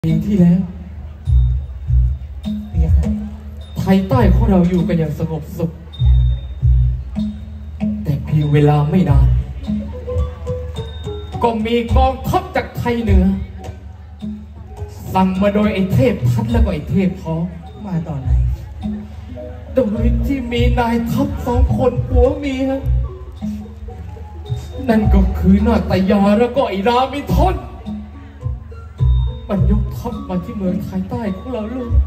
ปีที่แล้วไทยใต้ของเราอยู่กันอย่างสงบสุขแต่เพียงเวลาไม่นานก็มีกองทัพจากไทยเหนือสั่งมาโดยไอ้เทพทัตและก็ไอ้เทพท้องมาตอนไหนโดยที่มีนายทัพ2 คนผัวเมียนั่นก็คือนาตยาและก็ไอ้รามิทนมันยกทัพมาที่เมืองไทยใต้ของเราลูก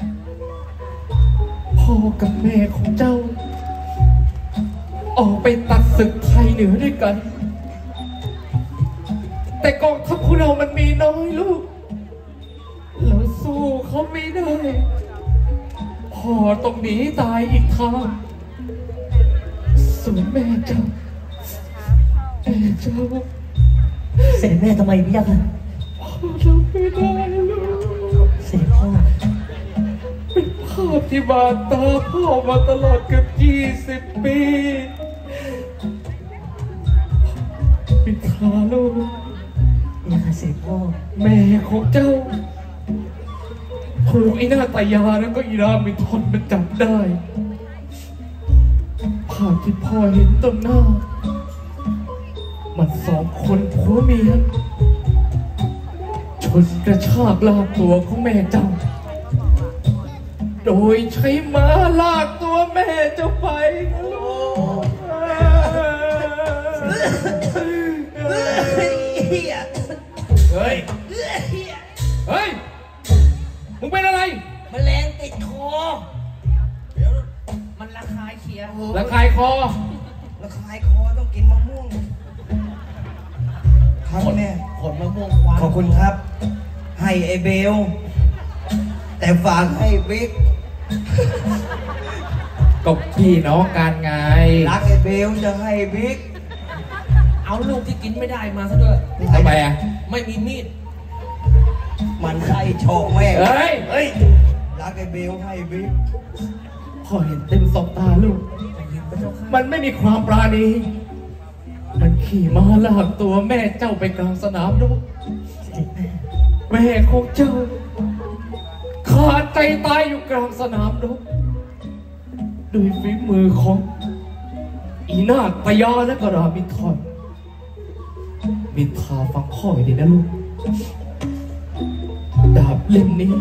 พ่อกับแม่ของเจ้าออกไปตัดศึกไทยเหนือด้วยกันแต่กองทัพของเรามันมีน้อยลูกเราสู้เขาไม่ได้พ่อต้องหนีตายอีกทางส่วนแม่เจ้าเสด็จแม่ทำไมพี่ยักษ์ทำไม่ได้ลูกเสด็จพ่อเป็นภาพที่บาดตาพ่อมาตลอดเกือบ20 ปีปิดขาลูกอย่าเสด็จพ่อแม่ของเจ้าถูกไอ้หน้าตายาแล้วก็อีรามิทนมันจับได้ภาพที่พ่อเห็นตรงหน้ามัน2 คนผัวเมียชนกระชากลากตัวของแม่เจ้าโดยใช้ม้าลากตัวแม่เจ้าไปนะลูกเฮ้ยมึงเป็นอะไรแมลงติดคอเดี๋ยวมันระคายเคี้ยวระคายคอต้องกินมะม่วงครับแม่ผลมะม่วงควันขอบคุณครับให้ไอเบลแต่ฝากให้บิ๊กก็พี่น้องกันไงรักไอเบลจะให้บิ๊กเอาลูกที่กินไม่ได้มาซะด้วยทำไมอ่ะไม่มีมีดมันใช่โชคแม่เฮ้ยรักไอเบลให้บิ๊กพอเห็นเต็มสองตาลูกมันไม่มีความปราณีมันขี่ม้าลากตัวแม่เจ้าไปกลางสนามรบแม่ของเจ้าขาดใจตายอยู่กลางสนามรบโดยฝีมือของอีนาคพยาและก็รามิทรมิทาฟังข้อให้ดีนะลูกดาบเล่มนี้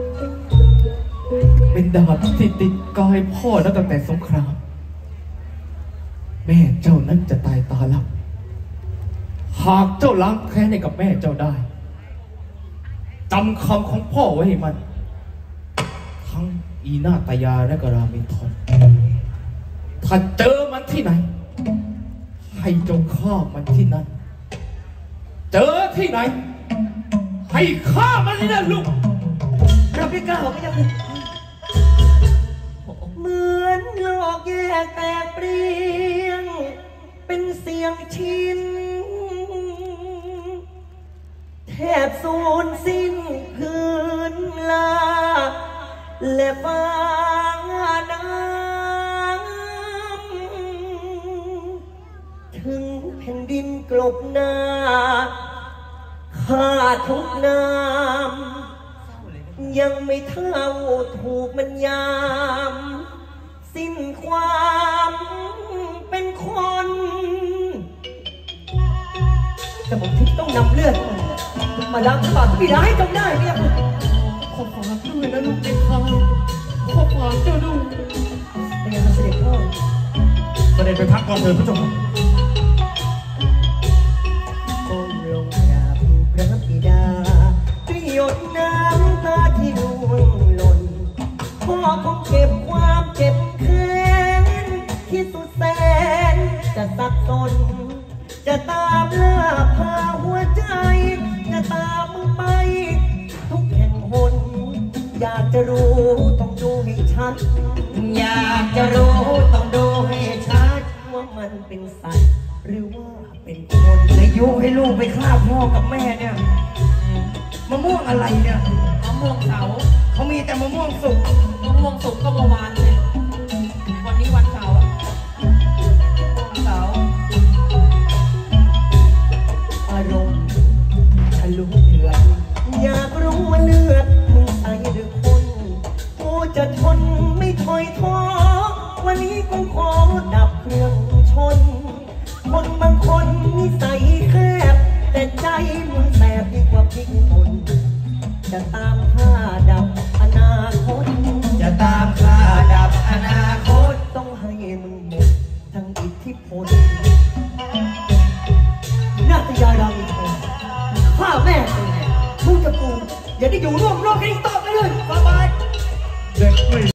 เป็นดาบที่ติดกายพ่อแล้วตั้งแต่สงครามแม่เจ้านั้นจะตายตาลับหากเจ้าล้างแค้นให้กับแม่เจ้าได้จำคำของพ่อไว้ให้มันทั้งอีนาตยาและก็รามิทรถ้าเจอมันที่ไหนให้จงฆ่ามันที่นั่นเจอที่ไหนให้ฆ่ามันที่นั่นลูกเราพี่ก้าวไม่ยังเหมือนโลกแยกแตกเปลี่ยนเป็นเสียงชิ้นแทบสูญสิ้นพื้นลาและฟ้าน้ำถึงแผ่นดินกลบหน้าข้าทุกน้ำยังไม่เท่าถูกมันยามสิ้นความเป็นคนแต่ผมที่ต้องนำเลือดมาล้างบาปที่ร้ายจงได้เนี่ยขอฝากด้วยนะลูกเป็นข้าขอฝากเจ้าด้วยเป็นไงมาเสด็จพ่อเสด็จไปพักก่อนเถิดพระเจ้าค่ะก้มลงกราบพระบิดาด้วยหยดน้ำตาที่ร่วงหล่นพ่อคงเก็บความเจ็บแค้นที่สุดแสนจะสับสนจะตามล่าพาหัวใจจะตามมึงไปทุกแห่งหนอยากจะรู้ต้องดูให้ชัดอยากจะรู้ต้องดูให้ชัดว่ามันเป็นสัตว์หรือว่าเป็นคนอายุให้ลูกไปฆ่าพ่อกับแม่เนี่ยมะม่วงอะไรเนี่ยมะม่วงเสาเขามีแต่มะม่วงสุกมะม่วงสุกก็เมื่อวานเลยวันนี้วันเสาร์เสาร์อารมณ์ทะลุเดือดอยากรู้ว่าอย่าได้อยู่ร่วมโลกกันอีกต่อไปเลยบ๊ายบายเด็กไม่